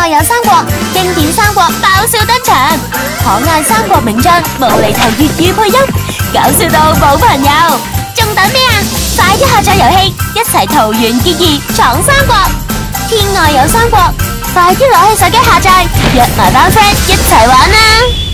愛有三國，經典三國爆笑登場，可愛三國名將無厘頭粵語配音，搞笑到冇朋友。仲等咩啊？快啲下載遊戲，一齊桃園結義闖三國。天外有三國，快啲攞起手機下載，約埋班 friend 一齊玩啦！